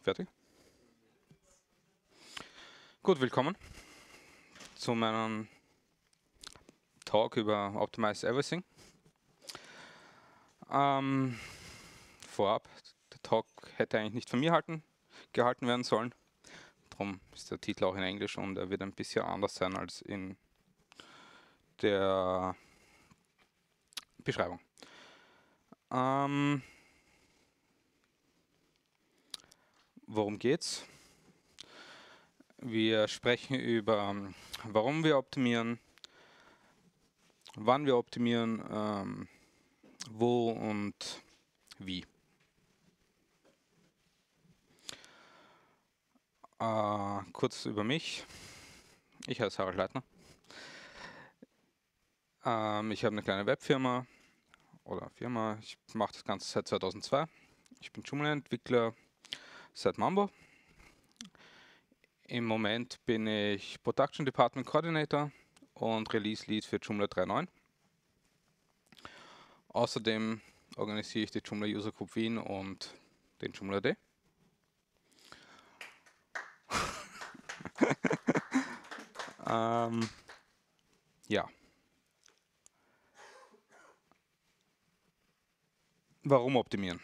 Fertig? Gut, willkommen zu meinem Talk über Optimize Everything. Vorab, der Talk hätte eigentlich nicht von mir gehalten werden sollen. Darum ist der Titel auch in Englisch und er wird ein bisschen anders sein als in der Beschreibung. Worum geht's? Wir sprechen über, warum wir optimieren, wann wir optimieren, wo und wie. Kurz über mich. Ich heiße Harald Leitner. Ich habe eine kleine Webfirma Ich mache das Ganze seit 2002. Ich bin Joomla-Entwickler seit Mambo. Im Moment bin ich Production Department Coordinator und Release Lead für Joomla 3.9. Außerdem organisiere ich die Joomla User Group Wien und den Joomla Day. Ja. Warum optimieren?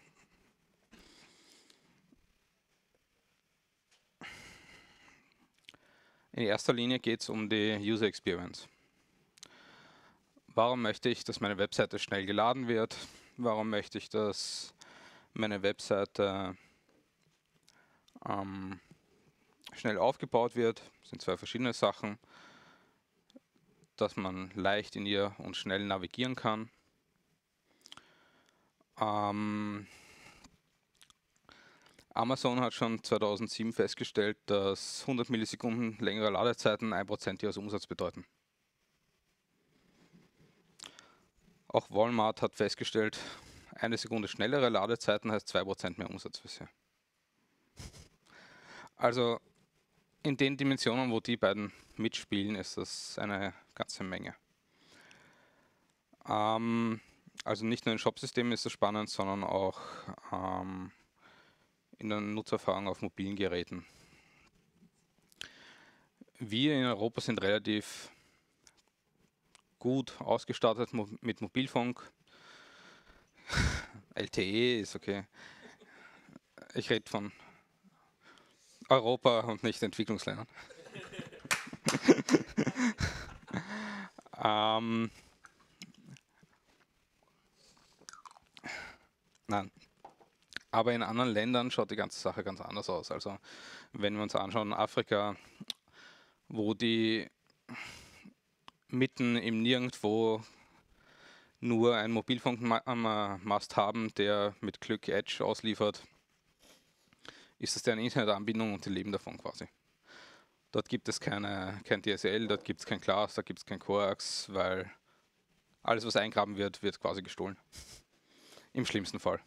In erster Linie geht es um die User Experience. Warum möchte ich, dass meine Webseite schnell geladen wird? Warum möchte ich, dass meine Webseite schnell aufgebaut wird? Das sind zwei verschiedene Sachen. Dass man leicht in ihr und schnell navigieren kann. Amazon hat schon 2007 festgestellt, dass 100 Millisekunden längere Ladezeiten 1% ihres Umsatzes bedeuten. Auch Walmart hat festgestellt, eine Sekunde schnellere Ladezeiten heißt 2% mehr Umsatz für sie. Also in den Dimensionen, wo die beiden mitspielen, ist das eine ganze Menge. Also nicht nur im Shopsystem ist das spannend, sondern auch in der Nutzererfahrung auf mobilen Geräten. Wir in Europa sind relativ gut ausgestattet mit Mobilfunk. LTE ist okay. Ich rede von Europa und nicht Entwicklungsländern. Nein. Aber in anderen Ländern schaut die ganze Sache ganz anders aus. Also wenn wir uns anschauen, Afrika, wo die mitten im Nirgendwo nur einen Mobilfunkmast haben, der mit Glück Edge ausliefert, ist das deren Internetanbindung und die leben davon quasi. Dort gibt es kein DSL, dort gibt es kein Glas, da gibt es kein Coax, weil alles, was eingraben wird, wird quasi gestohlen. Im schlimmsten Fall.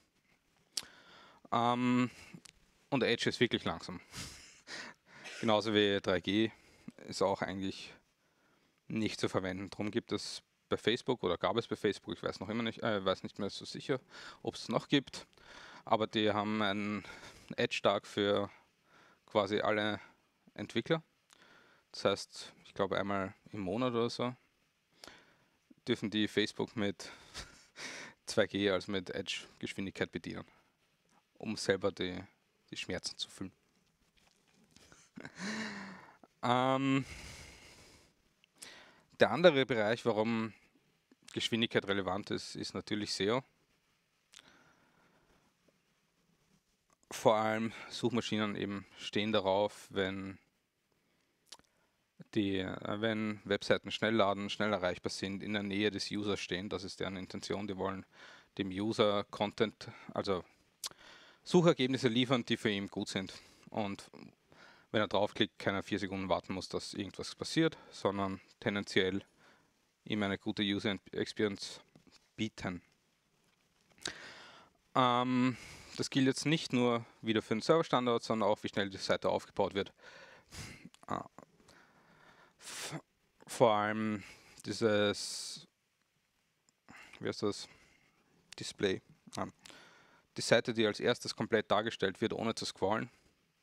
Und Edge ist wirklich langsam. Genauso wie 3G ist auch eigentlich nicht zu verwenden. Darum gibt es bei Facebook oder gab es bei Facebook, ich weiß noch immer nicht, weiß nicht mehr so sicher, ob es noch gibt. Aber die haben einen Edge-Tag für quasi alle Entwickler. Das heißt, ich glaube einmal im Monat oder so dürfen die Facebook mit 2G, also mit Edge-Geschwindigkeit bedienen, um selber die Schmerzen zu fühlen. Der andere Bereich, warum Geschwindigkeit relevant ist, ist natürlich SEO. Vor allem Suchmaschinen eben stehen darauf, wenn Webseiten schnell laden, schnell erreichbar sind, in der Nähe des Users stehen. Das ist deren Intention. Die wollen dem User Content, also Suchergebnisse liefern, die für ihn gut sind. Und wenn er draufklickt, keine 4 Sekunden warten muss, dass irgendwas passiert, sondern tendenziell ihm eine gute User Experience bieten. Das gilt jetzt nicht nur wieder für den Serverstandard, sondern auch, wie schnell die Seite aufgebaut wird. Vor allem dieses, wie heißt das, Display, die Seite, die als erstes komplett dargestellt wird, ohne zu scrollen,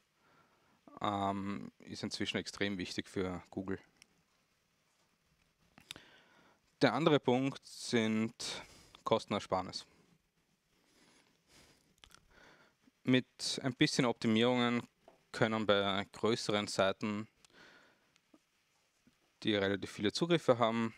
ist inzwischen extrem wichtig für Google. Der andere Punkt sind Kostenersparnis. Mit ein bisschen Optimierungen können bei größeren Seiten, die relativ viele Zugriffe haben,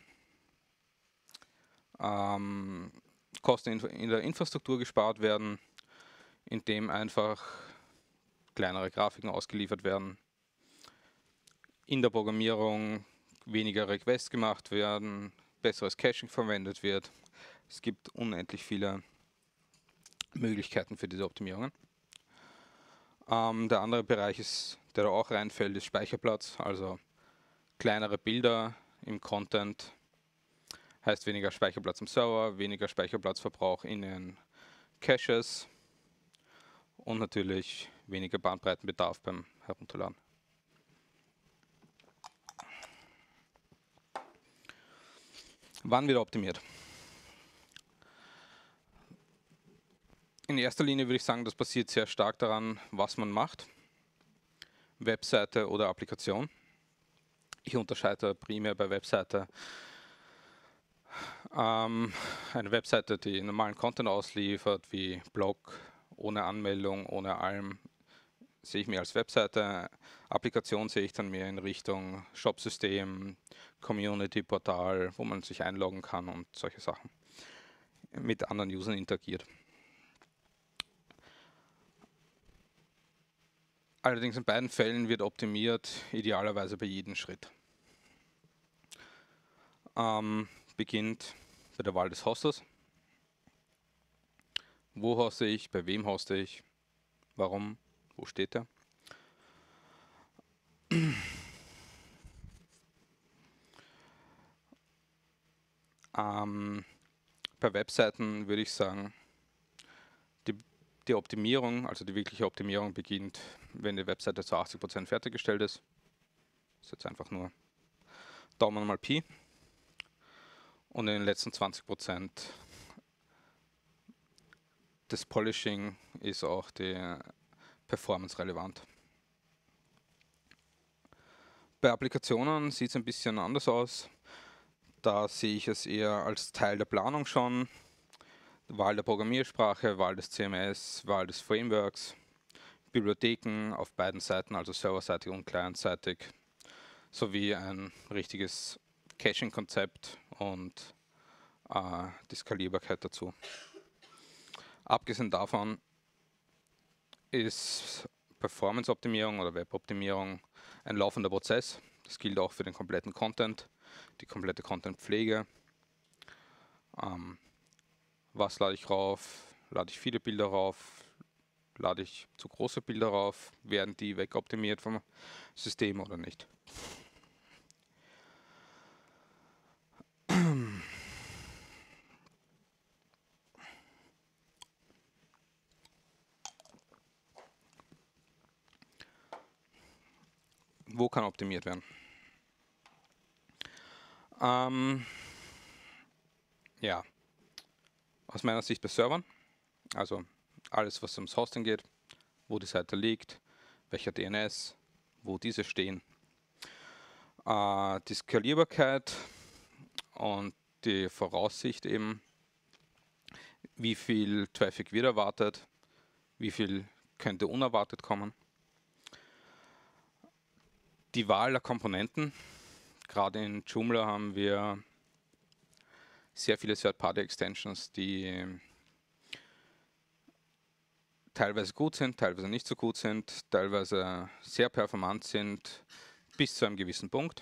Kosten in der Infrastruktur gespart werden, indem einfach kleinere Grafiken ausgeliefert werden, in der Programmierung weniger Requests gemacht werden, besseres Caching verwendet wird. Es gibt unendlich viele Möglichkeiten für diese Optimierungen. Der andere Bereich, der da auch reinfällt, ist Speicherplatz, also kleinere Bilder im Content heißt weniger Speicherplatz im Server, weniger Speicherplatzverbrauch in den Caches und natürlich weniger Bandbreitenbedarf beim Herunterladen. Wann wird optimiert? In erster Linie würde ich sagen, das basiert sehr stark daran, was man macht. Webseite oder Applikation. Ich unterscheide primär bei Webseite eine Webseite, die normalen Content ausliefert, wie Blog, ohne Anmeldung, ohne allem, sehe ich mehr als Webseite. Applikation sehe ich dann mehr in Richtung Shopsystem, Community-Portal, wo man sich einloggen kann und solche Sachen. Mit anderen Usern interagiert. Allerdings in beiden Fällen wird optimiert, idealerweise bei jedem Schritt. Beginnt bei der Wahl des Hosters. Wo hoste ich, bei wem hoste ich, warum, wo steht er? Bei Webseiten würde ich sagen, die Optimierung, also die wirkliche Optimierung beginnt, wenn die Webseite zu 80% fertiggestellt ist. Das ist jetzt einfach nur Daumen mal Pi. Und in den letzten 20% des Polishing ist auch die Performance relevant. Bei Applikationen sieht es ein bisschen anders aus. Da sehe ich es eher als Teil der Planung schon. Wahl der Programmiersprache, Wahl des CMS, Wahl des Frameworks, Bibliotheken auf beiden Seiten, also serverseitig und clientseitig, sowie ein richtiges Caching-Konzept und die Skalierbarkeit dazu. Abgesehen davon ist Performance-Optimierung oder Web-Optimierung ein laufender Prozess. Das gilt auch für den kompletten Content, die komplette Content-Pflege. Was lade ich rauf? Lade ich viele Bilder rauf? Lade ich zu große Bilder rauf? Werden die wegoptimiert vom System oder nicht? Wo kann optimiert werden? Ja, aus meiner Sicht bei Servern, also alles, was ums Hosting geht, wo die Seite liegt, welcher DNS, wo diese stehen. Die Skalierbarkeit und die Voraussicht eben, wie viel Traffic wird erwartet, wie viel könnte unerwartet kommen. Die Wahl der Komponenten, gerade in Joomla haben wir sehr viele Third-Party-Extensions, die teilweise gut sind, teilweise nicht so gut sind, teilweise sehr performant sind, bis zu einem gewissen Punkt.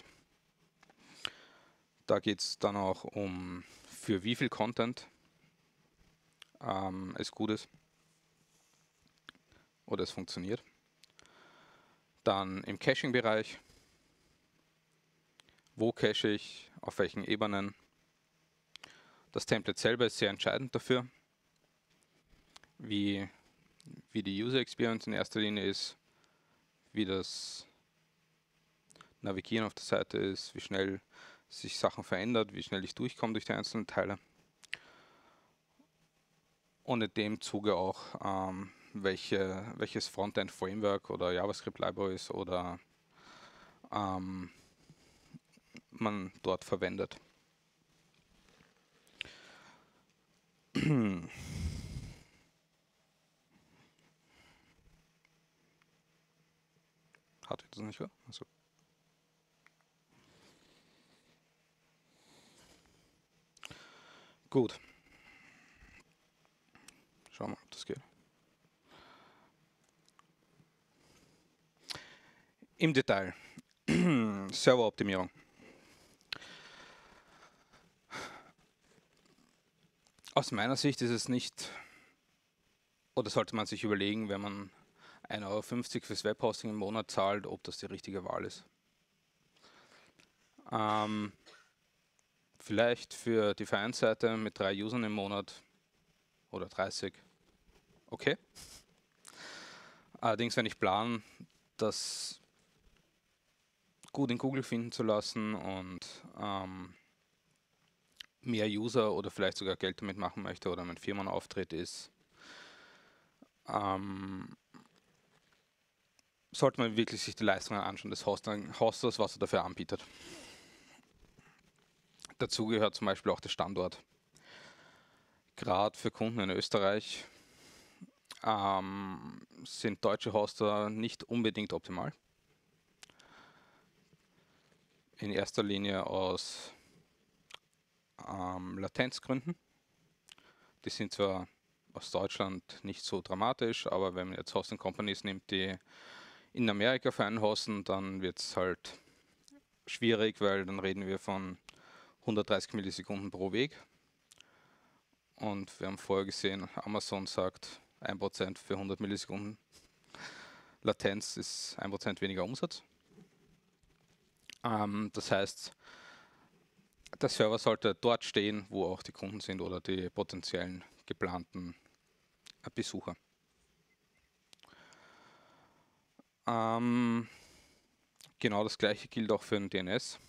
Da geht es dann auch um, für wie viel Content es gut ist oder es funktioniert. Dann im Caching-Bereich, wo cache ich, auf welchen Ebenen. Das Template selber ist sehr entscheidend dafür, wie die User Experience in erster Linie ist, wie das Navigieren auf der Seite ist, wie schnell sich Sachen verändert, wie schnell ich durchkomme durch die einzelnen Teile. und in dem Zuge auch welches Frontend-Framework oder JavaScript-Libraries oder man dort verwendet. Hatte ich das nicht, oder? Also. Gut. Schauen wir mal, ob das geht. Im Detail. Serveroptimierung. Aus meiner Sicht ist es nicht, oder sollte man sich überlegen, wenn man 1,50 € fürs Webhosting im Monat zahlt, ob das die richtige Wahl ist. Vielleicht für die Vereinsseite mit 3 Usern im Monat oder 30. Okay. Allerdings, wenn ich plane, das gut in Google finden zu lassen und mehr User oder vielleicht sogar Geld damit machen möchte oder mein Firmenauftritt ist, sollte man wirklich sich die Leistungen anschauen des Hosters, was er dafür anbietet. Dazu gehört zum Beispiel auch der Standort. Gerade für Kunden in Österreich sind deutsche Hoster nicht unbedingt optimal. In erster Linie aus Latenzgründen. Die sind zwar aus Deutschland nicht so dramatisch, aber wenn man jetzt Hosting Companies nimmt, die in Amerika für einen hosten, dann wird es halt schwierig, weil dann reden wir von 130 Millisekunden pro Weg. Und wir haben vorher gesehen, Amazon sagt 1% für 100 Millisekunden. Latenz ist 1% weniger Umsatz. Das heißt, der Server sollte dort stehen, wo auch die Kunden sind oder die potenziellen geplanten Besucher. Genau das gleiche gilt auch für den DNS.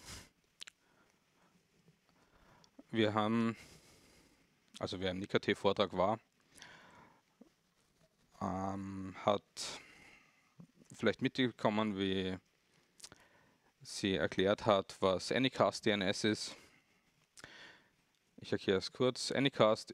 Wer im Nikat-Vortrag war, hat vielleicht mitbekommen, wie sie erklärt hat, was Anycast DNS ist. Ich erkläre es kurz. Anycast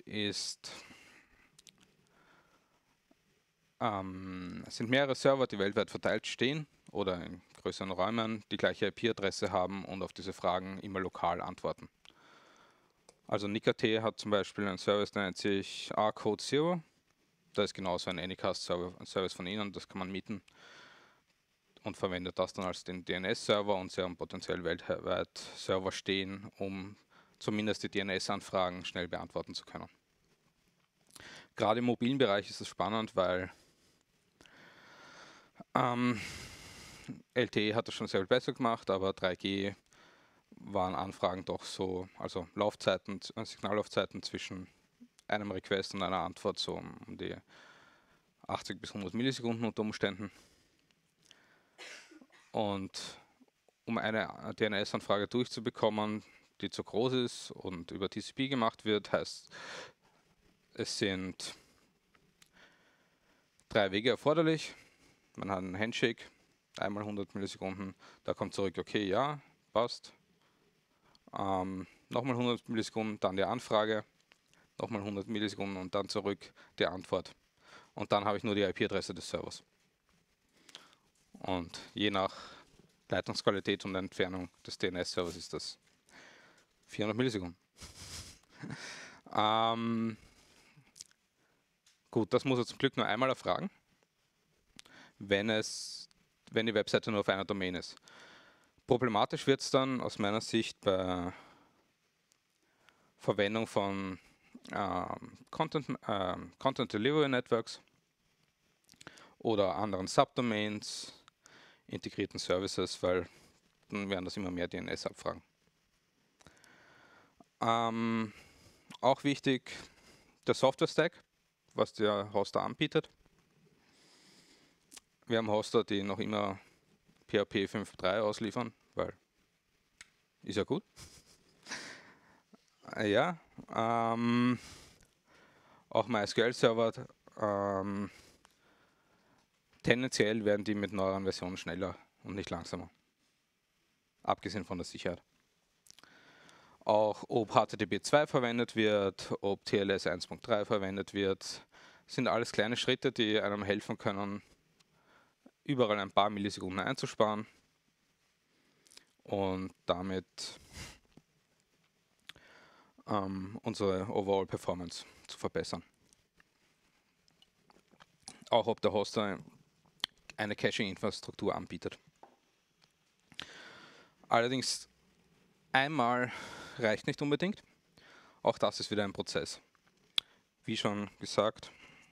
sind mehrere Server, die weltweit verteilt stehen oder in größeren Räumen die gleiche IP-Adresse haben und auf diese Fragen immer lokal antworten. Also Nikat hat zum Beispiel einen Service, der nennt sich rcode 0. Da ist genauso ein Anycast-Server, ein Service von ihnen, das kann man mieten und verwendet das dann als den DNS-Server, und sie haben potenziell weltweit Server stehen, um zumindest die DNS-Anfragen schnell beantworten zu können. Gerade im mobilen Bereich ist es spannend, weil LTE hat das schon sehr viel besser gemacht, aber 3G waren Anfragen doch so, also Signallaufzeiten zwischen einem Request und einer Antwort so um die 80 bis 100 Millisekunden unter Umständen. Und um eine DNS-Anfrage durchzubekommen, die zu groß ist und über TCP gemacht wird, heißt, es sind 3 Wege erforderlich. Man hat einen Handshake, einmal 100 Millisekunden, da kommt zurück, okay, ja, passt. Nochmal 100 Millisekunden, dann die Anfrage, nochmal 100 Millisekunden und dann zurück die Antwort. Und dann habe ich nur die IP-Adresse des Servers. Und je nach Leitungsqualität und Entfernung des DNS-Servers ist das 400 Millisekunden. Gut, das muss er zum Glück nur einmal erfragen, wenn die Webseite nur auf einer Domain ist. Problematisch wird es dann aus meiner Sicht bei Verwendung von Content Delivery Networks oder anderen Subdomains, integrierten Services, weil dann werden das immer mehr DNS-Abfragen. Auch wichtig, der Software-Stack, was der Hoster anbietet. Wir haben Hoster, die noch immer PHP 5.3 ausliefern, weil ist ja gut. Ja, Auch MySQL-Server, tendenziell werden die mit neueren Versionen schneller und nicht langsamer. Abgesehen von der Sicherheit. Auch ob HTTP 2 verwendet wird, ob TLS 1.3 verwendet wird, sind alles kleine Schritte, die einem helfen können, überall ein paar Millisekunden einzusparen und damit unsere Overall Performance zu verbessern. Auch ob der Hoster eine Caching-Infrastruktur anbietet. Allerdings einmal reicht nicht unbedingt. Auch das ist wieder ein Prozess. Wie schon gesagt,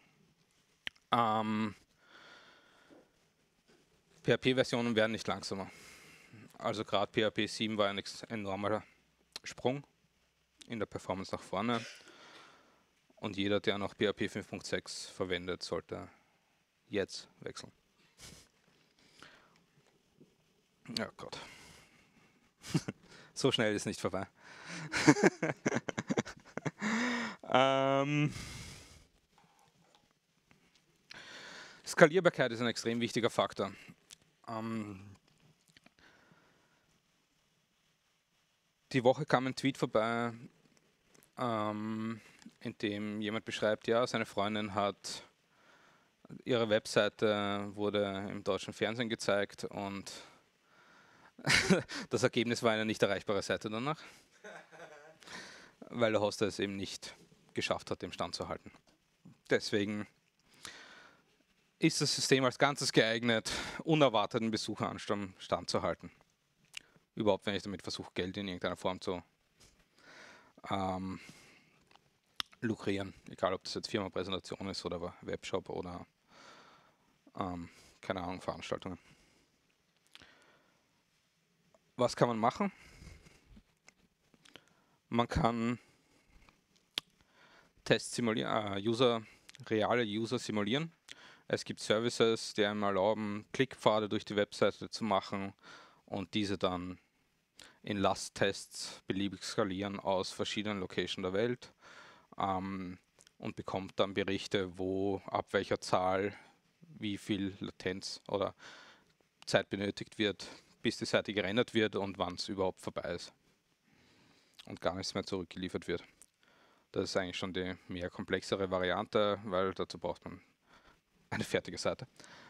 PHP-Versionen werden nicht langsamer. Also gerade PHP 7 war ein enormer Sprung in der Performance nach vorne. Und jeder, der noch PHP 5.6 verwendet, sollte jetzt wechseln. Ja Gott. So schnell ist nicht vorbei. Skalierbarkeit ist ein extrem wichtiger Faktor. Die Woche kam ein Tweet vorbei, in dem jemand beschreibt, ja, seine Freundin hat ihre Webseite wurde im deutschen Fernsehen gezeigt und das Ergebnis war eine nicht erreichbare Seite danach, weil der Hoster es eben nicht geschafft hat, dem Stand zu halten. Deswegen ist das System als Ganzes geeignet, unerwarteten Besucheransturm standzuhalten. Überhaupt, wenn ich damit versuche, Geld in irgendeiner Form zu lukrieren. Egal, ob das jetzt Firmenpräsentation ist oder Webshop oder keine Ahnung, Veranstaltungen. Was kann man machen? Man kann Tests simulieren, reale User simulieren. Es gibt Services, die einem erlauben, Klickpfade durch die Webseite zu machen und diese dann in Lasttests beliebig skalieren aus verschiedenen Locations der Welt und bekommt dann Berichte, wo ab welcher Zahl wie viel Latenz oder Zeit benötigt wird, bis die Seite gerendert wird und wann es überhaupt vorbei ist und gar nichts mehr zurückgeliefert wird. Das ist eigentlich schon die mehr komplexere Variante, weil dazu braucht man eine fertige Seite.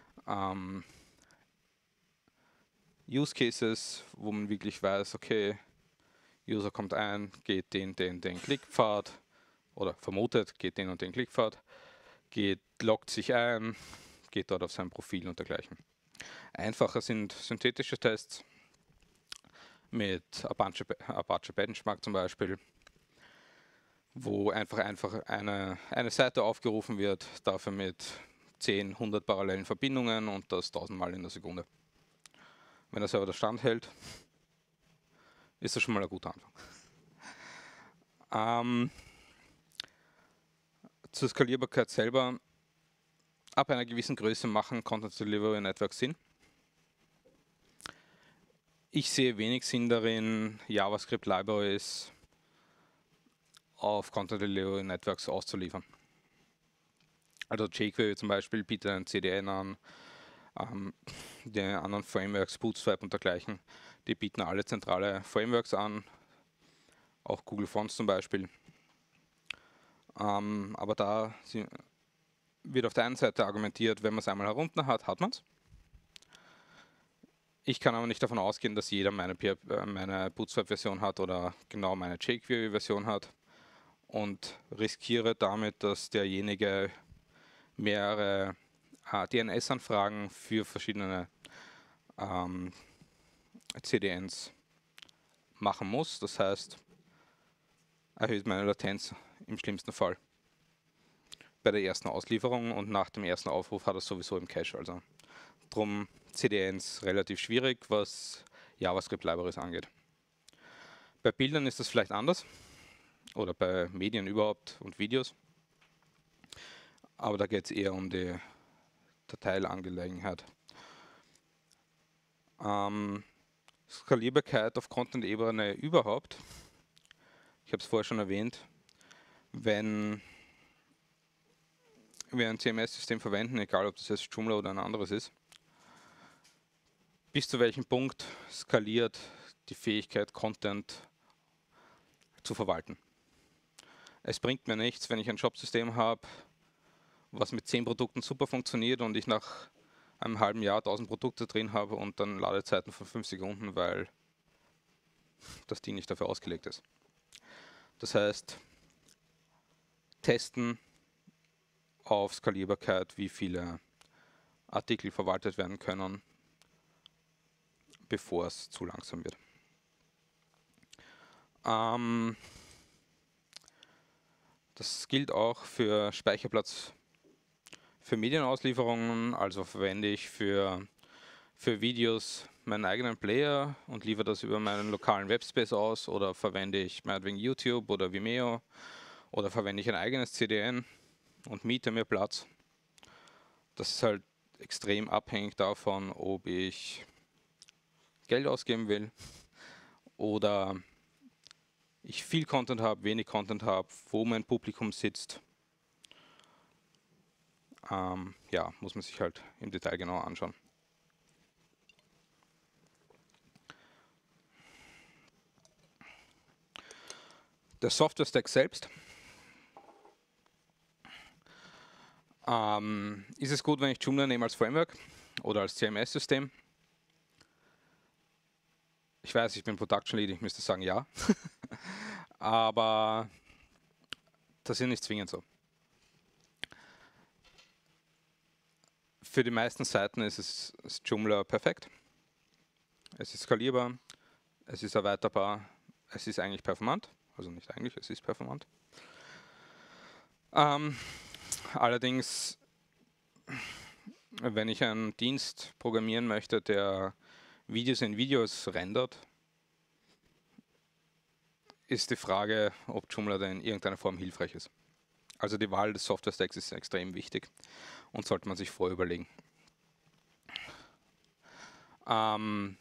Use Cases, wo man wirklich weiß, okay, User kommt ein, geht den Klickpfad oder vermutet, geht den und den Klickpfad, loggt sich ein, geht dort auf sein Profil und dergleichen. Einfacher sind synthetische Tests mit Apache Benchmark zum Beispiel, wo einfach eine Seite aufgerufen wird, dafür mit 10, 100 parallelen Verbindungen und das 1000 Mal in der Sekunde. Wenn der Server das standhält, ist das schon mal ein guter Anfang. Zur Skalierbarkeit selber, ab einer gewissen Größe machen Content Delivery Networks Sinn. Ich sehe wenig Sinn darin, JavaScript Libraries auf Content Delivery Networks auszuliefern. Also jQuery zum Beispiel bietet ein CDN an, die anderen Frameworks, Bootstrap und dergleichen, die bieten alle zentrale Frameworks an, auch Google Fonts zum Beispiel. Aber da wird auf der einen Seite argumentiert, wenn man es einmal herunter hat, hat man es. Ich kann aber nicht davon ausgehen, dass jeder meine Bootstrap-Version hat oder genau meine jQuery-Version hat und riskiere damit, dass derjenige mehrere DNS-Anfragen für verschiedene CDNs machen muss. Das heißt, erhöht meine Latenz im schlimmsten Fall bei der ersten Auslieferung und nach dem ersten Aufruf hat er sowieso im Cache. Also drum CDNs relativ schwierig, was JavaScript-Libraries angeht. Bei Bildern ist das vielleicht anders oder bei Medien überhaupt und Videos, aber da geht es eher um die Dateiangelegenheit. Skalierbarkeit auf Content-Ebene überhaupt. Ich habe es vorher schon erwähnt, wenn wir ein CMS-System verwenden, egal ob das jetzt Joomla oder ein anderes ist, bis zu welchem Punkt skaliert die Fähigkeit, Content zu verwalten. Es bringt mir nichts, wenn ich ein Shop-System habe, was mit 10 Produkten super funktioniert und ich nach einem halben Jahr 1000 Produkte drin habe und dann Ladezeiten von 5 Sekunden, weil das Ding nicht dafür ausgelegt ist. Das heißt, testen auf Skalierbarkeit, wie viele Artikel verwaltet werden können, bevor es zu langsam wird. Das gilt auch für Speicherplatz für Medienauslieferungen, also verwende ich für Videos meinen eigenen Player und liefere das über meinen lokalen Webspace aus, oder verwende ich meinetwegen YouTube oder Vimeo, oder verwende ich ein eigenes CDN und miete mir Platz. Das ist halt extrem abhängig davon, ob ich Geld ausgeben will oder ich viel Content habe, wenig Content habe, wo mein Publikum sitzt. Ja, muss man sich halt im Detail genauer anschauen. Der Software-Stack selbst. Ist es gut, wenn ich Joomla nehme als Framework oder als CMS-System? Ich weiß, ich bin Production Lead, ich müsste sagen ja. Aber das ist nicht zwingend so. Für die meisten Seiten ist Joomla perfekt. Es ist skalierbar, es ist erweiterbar, es ist eigentlich performant. Also nicht eigentlich, es ist performant. Allerdings, wenn ich einen Dienst programmieren möchte, der Videos in Videos rendert, ist die Frage, ob Joomla da in irgendeiner Form hilfreich ist. Also die Wahl des Software-Stacks ist extrem wichtig und sollte man sich vorher überlegen. Ein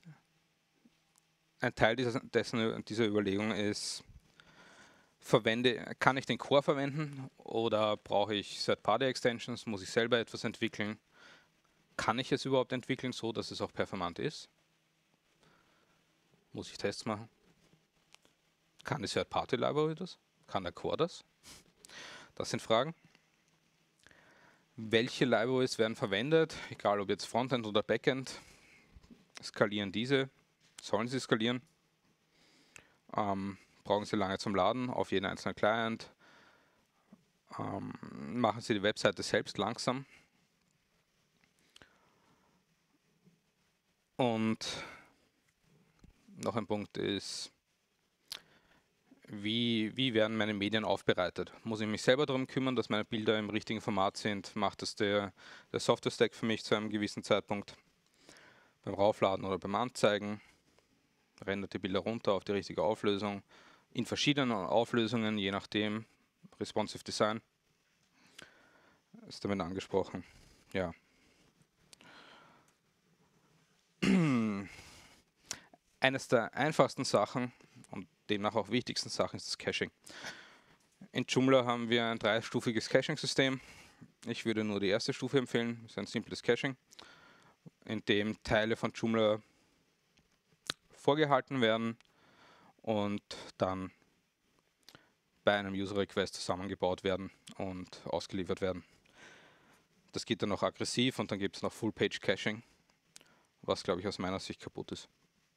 Teil dieser Überlegung ist, kann ich den Core verwenden oder brauche ich Third-Party-Extensions? Muss ich selber etwas entwickeln? Kann ich es überhaupt entwickeln, so dass es auch performant ist? Muss ich Tests machen? Kann die Third-Party-Library das? Kann der Core das? Das sind Fragen. Welche Libraries werden verwendet? Egal ob jetzt Frontend oder Backend. Skalieren diese? Sollen sie skalieren? Brauchen sie lange zum Laden auf jeden einzelnen Client? Machen sie die Webseite selbst langsam? Und noch ein Punkt ist, wie werden meine Medien aufbereitet? Muss ich mich selber darum kümmern, dass meine Bilder im richtigen Format sind? Macht das der Software-Stack für mich zu einem gewissen Zeitpunkt? Beim Raufladen oder beim Anzeigen? Rendert die Bilder runter auf die richtige Auflösung? In verschiedenen Auflösungen, je nachdem. Responsive Design ist damit angesprochen. Ja. Eines der einfachsten Sachen und demnach auch wichtigsten Sachen ist das Caching. In Joomla haben wir ein 3-stufiges Caching-System. Ich würde nur die erste Stufe empfehlen, das ist ein simples Caching, in dem Teile von Joomla vorgehalten werden und dann bei einem User-Request zusammengebaut werden und ausgeliefert werden. Das geht dann noch aggressiv und dann gibt es noch Full-Page-Caching, was, glaube ich, aus meiner Sicht kaputt ist.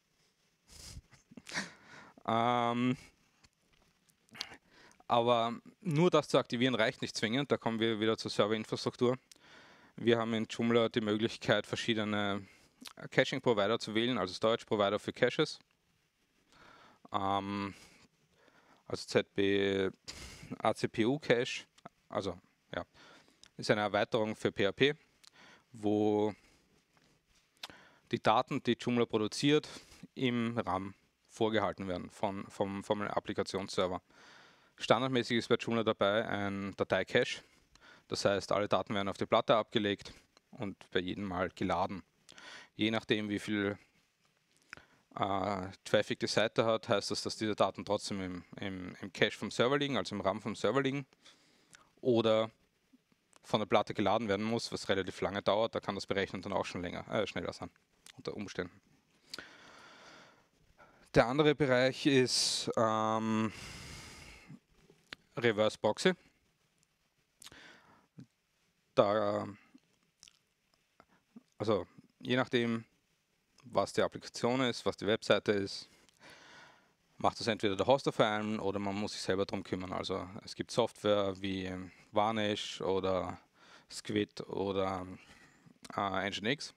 Aber nur das zu aktivieren reicht nicht zwingend, da kommen wir wieder zur Serverinfrastruktur. Wir haben in Joomla die Möglichkeit, verschiedene Caching-Provider zu wählen, also Storage-Provider für Caches. Also ZB ACPU Cache, also ja, ist eine Erweiterung für PHP, wo die Daten, die Joomla produziert, im RAM vorgehalten werden vom Applikationsserver. Standardmäßig ist bei Joomla dabei ein Datei-Cache, das heißt, alle Daten werden auf die Platte abgelegt und bei jedem Mal geladen. Je nachdem, wie viel Traffic die Seite hat, heißt das, dass diese Daten trotzdem im Cache vom Server liegen, also im RAM vom Server liegen, oder von der Platte geladen werden muss, was relativ lange dauert. Da kann das Berechnen dann auch schon schneller sein, unter Umständen. Der andere Bereich ist Reverse Proxy. Also je nachdem, was die Applikation ist, was die Webseite ist, macht das entweder der Hoster für einen oder man muss sich selber darum kümmern. Also es gibt Software wie Varnish oder Squid oder Nginx,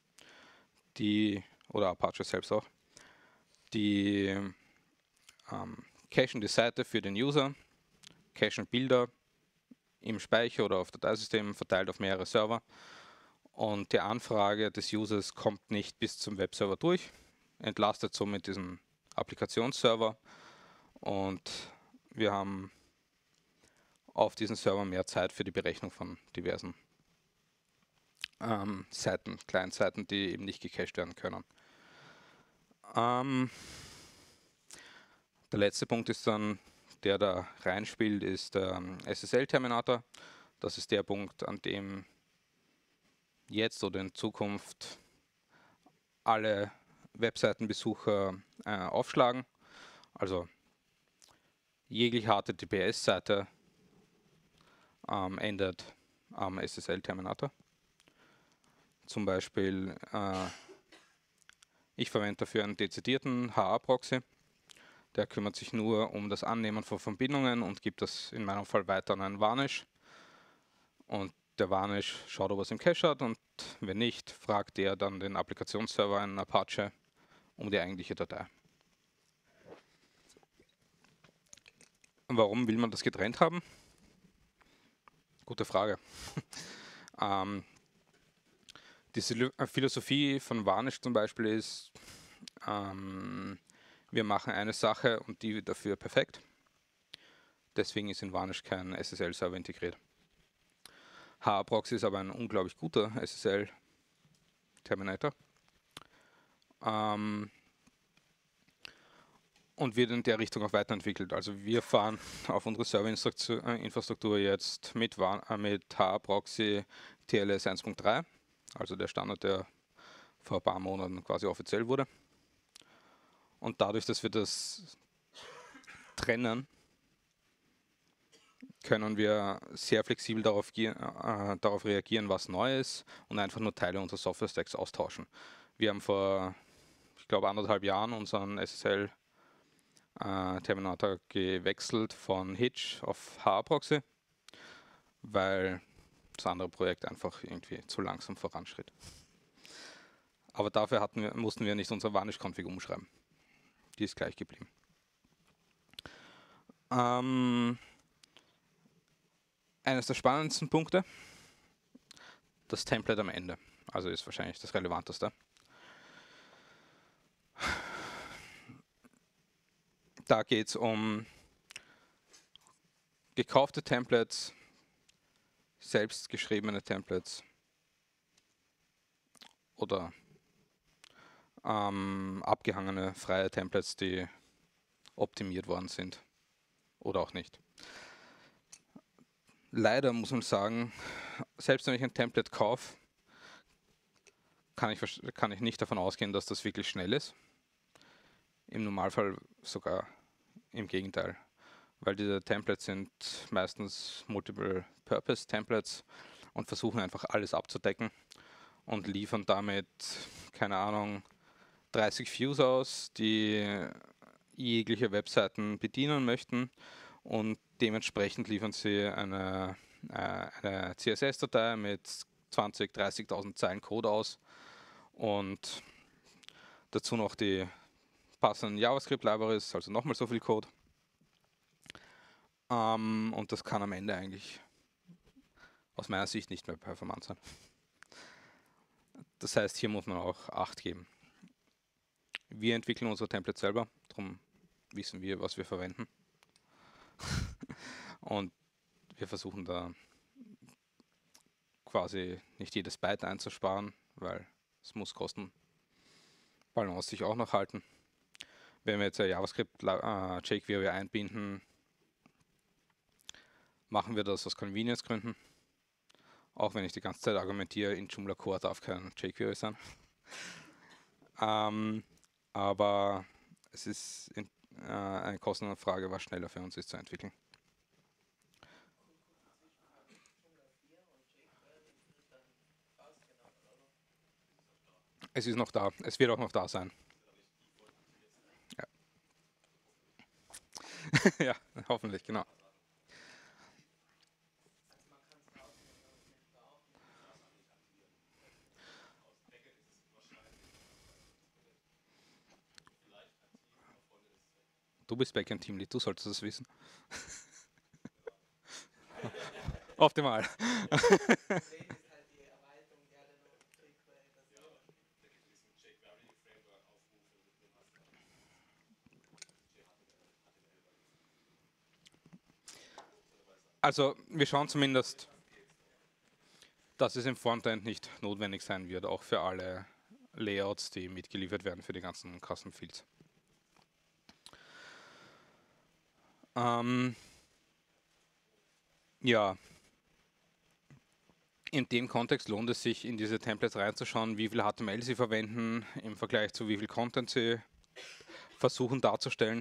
oder Apache selbst auch, die cachen die Seite für den User, cachen Bilder im Speicher oder auf Dateisystemen verteilt auf mehrere Server und die Anfrage des Users kommt nicht bis zum Webserver durch, entlastet somit diesen Applikationsserver und wir haben auf diesen Server mehr Zeit für die Berechnung von diversen Seiten, Client-Seiten, die eben nicht gecached werden können. Der letzte Punkt ist dann, der da reinspielt, ist der SSL-Terminator. Das ist der Punkt, an dem jetzt oder in Zukunft alle Webseitenbesucher aufschlagen. Also jegliche HTTPS-Seite endet am SSL-Terminator. Zum Beispiel, ich verwende dafür einen dezidierten HA-Proxy. Der kümmert sich nur um das Annehmen von Verbindungen und gibt das in meinem Fall weiter an einen Varnish. Und der Varnish schaut, ob er es im Cache hat und wenn nicht, fragt er dann den Applikationsserver, einen Apache, um die eigentliche Datei. Warum will man das getrennt haben? Gute Frage. Die Philosophie von Varnish zum Beispiel ist, wir machen eine Sache und die wird dafür perfekt. Deswegen ist in Varnish kein SSL-Server integriert. HA-Proxy ist aber ein unglaublich guter SSL-Terminator. Und wird in der Richtung auch weiterentwickelt. Also wir fahren auf unsere Serverinfrastruktur jetzt mit HA-Proxy TLS 1.3, also der Standard, der vor ein paar Monaten quasi offiziell wurde. Und dadurch, dass wir das trennen, können wir sehr flexibel darauf reagieren, was neu ist und einfach nur Teile unseres Software-Stacks austauschen. Wir haben vor, ich glaube, 1,5 Jahren unseren SSL-Terminator gewechselt von Hitch auf HA-Proxy, weil das andere Projekt einfach irgendwie zu langsam voranschritt. Aber dafür mussten wir nicht unser Varnish-Config umschreiben. Die ist gleich geblieben. Eines der spannendsten Punkte, das Template am Ende. Also ist wahrscheinlich das Relevanteste. Da geht es um gekaufte Templates, selbst geschriebene Templates oder abgehangene freie Templates, die optimiert worden sind oder auch nicht. Leider muss man sagen, selbst wenn ich ein Template kaufe, kann ich nicht davon ausgehen, dass das wirklich schnell ist. Im Normalfall sogar im Gegenteil, weil diese Templates sind meistens Multiple-Purpose-Templates und versuchen einfach alles abzudecken und liefern damit, keine Ahnung, 30 Views aus, die jegliche Webseiten bedienen möchten und dementsprechend liefern sie eine CSS-Datei mit 20.000, 30.000 Zeilen Code aus und dazu noch die passenden JavaScript-Libraries, also nochmal so viel Code. Und das kann am Ende eigentlich aus meiner Sicht nicht mehr performant sein. Das heißt, hier muss man auch Acht geben. Wir entwickeln unsere Templates selber, darum wissen wir, was wir verwenden. Und wir versuchen da quasi nicht jedes Byte einzusparen, weil es muss Kostenbalance sich auch noch halten. Wenn wir jetzt ein JavaScript-jQuery einbinden, machen wir das aus Convenience-Gründen. Auch wenn ich die ganze Zeit argumentiere, in Joomla Core darf kein jQuery sein. Aber es ist eine Kostenfrage, was schneller für uns ist zu entwickeln. Es ist noch da. Es wird auch noch da sein. Ja, ja, hoffentlich, genau. Du bist Backend-Teamlead, du solltest das wissen. Optimal. Also wir schauen zumindest, dass es im Frontend nicht notwendig sein wird, auch für alle Layouts, die mitgeliefert werden für die ganzen Custom Fields. Ja, in dem Kontext lohnt es sich, in diese Templates reinzuschauen, wie viel HTML sie verwenden im Vergleich zu wie viel Content sie versuchen darzustellen,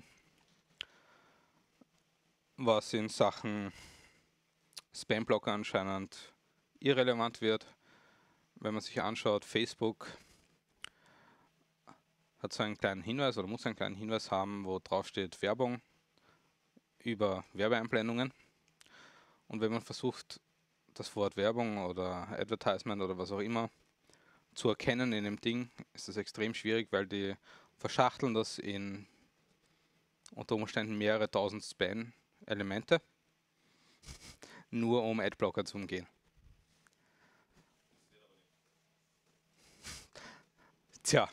was in Sachen Spamblocker anscheinend irrelevant wird. Wenn man sich anschaut, Facebook hat so einen kleinen Hinweis oder muss einen kleinen Hinweis haben, wo drauf steht Werbung über Werbeeinblendungen. Und wenn man versucht, das Wort Werbung oder Advertisement oder was auch immer zu erkennen in dem Ding, ist das extrem schwierig, weil die verschachteln das in unter Umständen mehrere tausend Span-Elemente, nur um Adblocker zu umgehen. Tja.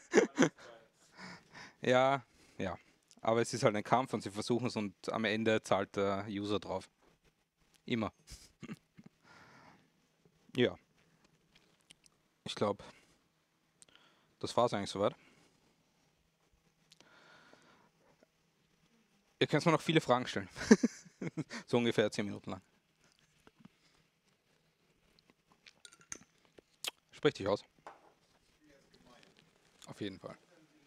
Ja, ja. Aber es ist halt ein Kampf und sie versuchen es und am Ende zahlt der User drauf. Immer. Ja. Ich glaube, das war es eigentlich soweit. Ihr könnt mir noch viele Fragen stellen. So ungefähr 10 Minuten lang. Sprich dich aus. Auf jeden Fall.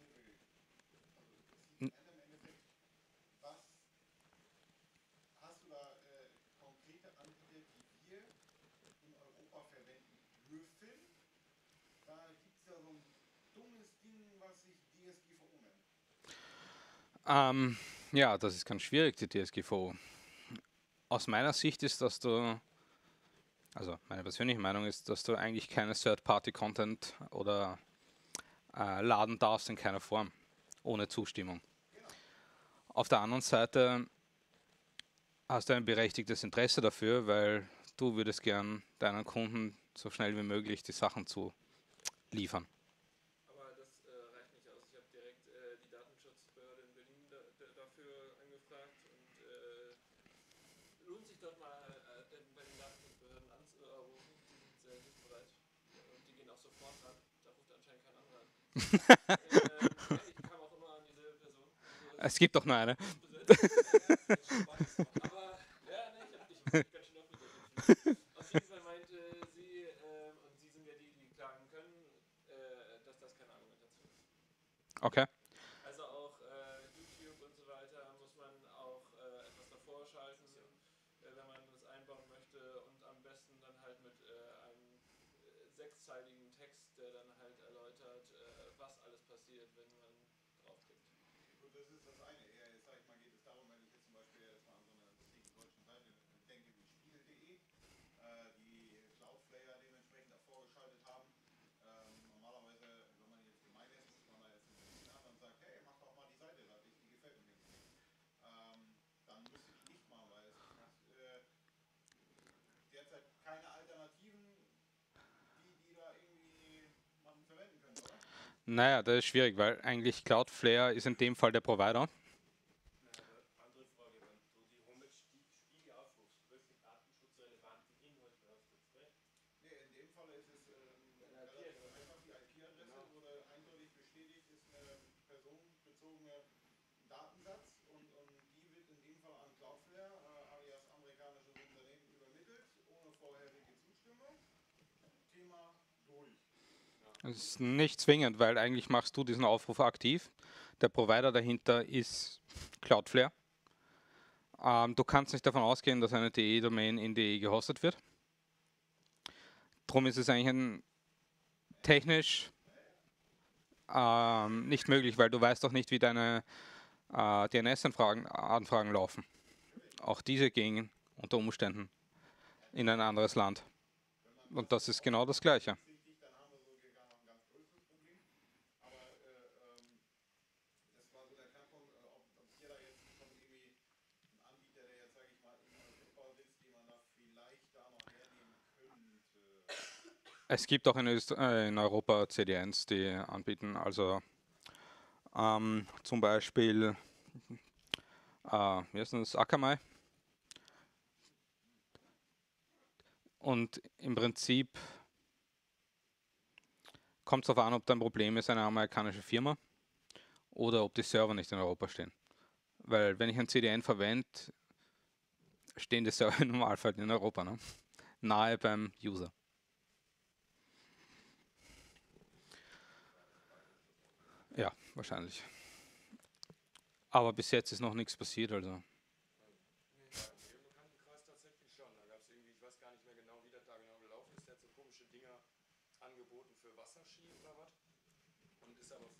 Hast du da konkrete Anbieter, die wir in Europa verwenden dürfen? Da gibt es ja so ein dummes Ding, was sich DSGVO nennt. Ja, das ist ganz schwierig, die DSGVO. Aus meiner Sicht ist, dass du, also meine persönliche Meinung ist, dass du eigentlich keine Third-Party-Content oder laden darfst in keiner Form, ohne Zustimmung. Genau. Auf der anderen Seite hast du ein berechtigtes Interesse dafür, weil du würdest gern deinen Kunden so schnell wie möglich die Sachen zu liefern. Aber das reicht nicht aus. Ich habe direkt die Datenschutzbehörde in Berlin dafür angefragt und lohnt sich dort mal bei den Datenschutzbehörden anzurufen. Die sind sehr hilfsbereit und die gehen auch sofort ran. Da ruft anscheinend kein anderer an. Ich kam auch immer an dieselbe Person. Es gibt doch nur eine. Aber ja, ne, ich hab ganz schön oft mit der telefoniert. Auf jeden Fall meinte sie, und sie sind ja die klagen können, dass das keine Argumentation ist. Okay. Also auch YouTube und so weiter muss man auch etwas davor schalten, wenn man das einbauen möchte und am besten dann halt mit einem sechszeiligen Text, der dann halt erläutert, was alles passiert, wenn man draufklickt. Gut, das ist das eine. Eher, jetzt sag ich mal, geht es darum, wenn ich jetzt zum Beispiel erstmal an so einer lustigen deutschen Seite denke wie Spiegel.de, die Cloudflare dementsprechend davor geschaltet haben. Normalerweise, wenn man jetzt gemein ist, ruft man da jetzt einen Berlin an und sagt, hey, mach doch mal die Seite fertig, die gefällt mir nicht. Dann müsste die nicht machen, weil es gibt derzeit keine Alternativen, die da irgendwie man verwenden könnte, oder? Naja, das ist schwierig, weil eigentlich Cloudflare ist in dem Fall der Provider. Andere Frage, wenn du die Homepage Spiegel aufrufst, welche datenschutzrelevanten Inhalte hast du jetzt drin? Nee, in dem Fall ist es relativ einfach die IP-Adresse, genau, wurde eindeutig bestätigt, ist ein personenbezogener Datensatz und die wird in dem Fall an Cloudflare, alias amerikanisches Unternehmen, übermittelt, ohne vorherige Zustimmung. Es ist nicht zwingend, weil eigentlich machst du diesen Aufruf aktiv. Der Provider dahinter ist Cloudflare. Du kannst nicht davon ausgehen, dass eine DE-Domain in DE gehostet wird. Darum ist es eigentlich technisch nicht möglich, weil du weißt doch nicht, wie deine DNS-Anfragen laufen. Auch diese gehen unter Umständen in ein anderes Land. Und das ist genau das Gleiche. Richtig, dann haben wir sogar noch ein ganz größeres Problem. Aber das war so der Kernpunkt, ob ihr da jetzt schon irgendwie einen Anbieter, der jetzt, sage ich mal, in Europa sitzt, den man da vielleicht da noch hernehmen könnte. Es gibt auch in Europa CDNs, die anbieten. Also zum Beispiel, wie heißt das, Akamai. Und im Prinzip kommt es darauf an, ob dein Problem ist eine amerikanische Firma oder ob die Server nicht in Europa stehen. Weil wenn ich ein CDN verwende, stehen die Server im Normalfall in Europa, ne? Nahe beim User. Ja, wahrscheinlich. Aber bis jetzt ist noch nichts passiert, also. Nee, bei mir im Bekanntenkreis tatsächlich schon. Da gab es irgendwie, ich weiß gar nicht mehr genau, wie das da genau gelaufen ist. Der hat so komische Dinger angeboten für Wasserski oder was. Und ist aber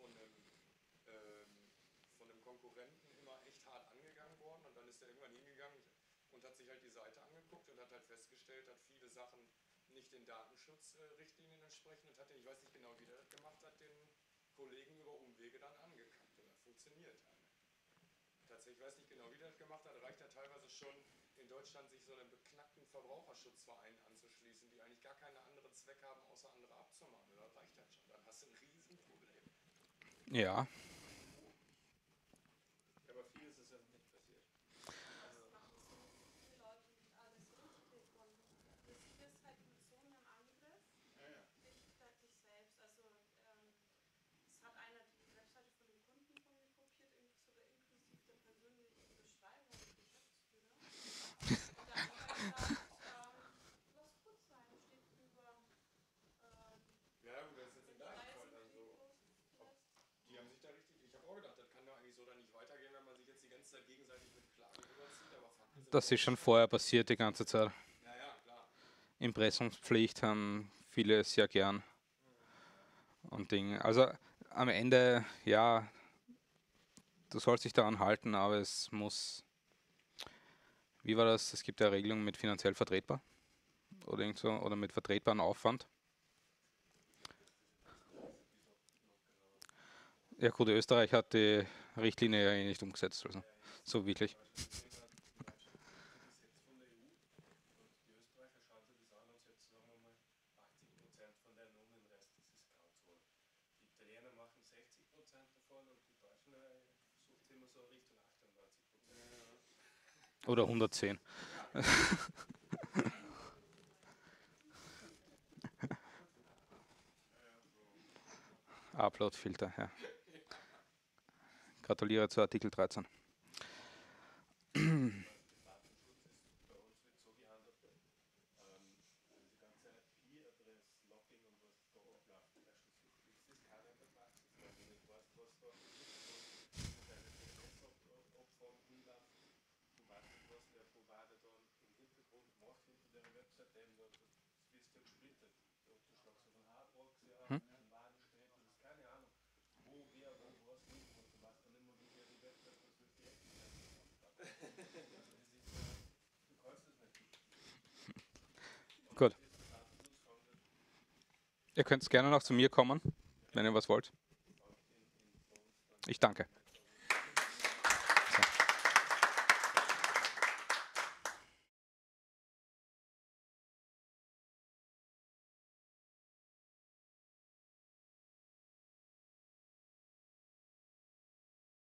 von dem Konkurrenten immer echt hart angegangen worden. Und dann ist er irgendwann hingegangen und hat sich halt die Seite angeguckt und hat halt festgestellt, dass viele Sachen nicht den Datenschutzrichtlinien entsprechen und hat den, ich weiß nicht genau, wie der das gemacht hat, den Kollegen über Umwege dann angekackt. Und das funktioniert halt. Tatsächlich, ich weiß nicht genau, wie der das gemacht hat, reicht ja teilweise schon in Deutschland, sich so einem beknackten Verbraucherschutzverein anzuschließen, die eigentlich gar keine anderen Zwecke haben, außer andere abzumahnen. Da reicht das schon. Dann hast du ein Riesenproblem. Ja. Aber vieles ist ja noch nicht passiert. Viele Leute nicht alles richtig und du riskierst halt mit so einem Angriff dich selbst. Also es hat einer die Webseite von dem Kunden von mir kopiert, sogar inklusive der persönlichen Beschreibung des Geschäftsführer. Und dann hat er gesagt, lass gut sein, steht drüber. Ja, gut, das ist jetzt in deinem Preise Fall dann so. Die haben sich da richtig, ich habe auch gedacht, das kann doch eigentlich so dann nicht weitergehen, wenn man sich jetzt die ganze Zeit gegenseitig mit Klagen überzieht, aber Fakten sind Das ist schon vorher passiert die ganze Zeit. ja, ja, klar. Impressumspflicht haben viele sehr gern. Und Dinge. Also am Ende, ja, du sollst dich daran halten, aber es muss. Wie war das? Es gibt ja Regelungen mit finanziell vertretbar oder irgend so, oder mit vertretbarem Aufwand. Ja gut, Österreich hat die Richtlinie ja eh nicht umgesetzt, also so wirklich. Gesetz von der EU und die Österreicher schauen sich das an und jetzt sagen wir mal 80% von der und den Rest, das ist Grauzone. Die Italiener machen 60% davon und die Deutschen versucht immer so Richtung 98%. Oder 110. Upload-Filter, ja. Gratuliere zu Artikel 13. Datenschutz ist bei uns wird so gehandhabt, diese ganze IP-Adress-Logging und was da abläuft, erstens, du kriegst das keiner in der Praxis, weil du nicht weißt, was da mit deinen DNS-Abfragen hinlaufen. Du weißt nicht, was der Provider dann im Hintergrund macht hinter der Webseite, eben das wirst du gesplittet. Du schlagst auf einen Hardproxy auf, einen Wadenständer, das ist keine Ahnung, wo, wer, wo, was, wie, und du weißt dann immer, wie der die Webseite, was willst du jetzt nicht anschauen. Also das ist, du kannst das nicht. Gut. Ihr könnt gerne noch zu mir kommen, wenn ihr was wollt. Ich danke.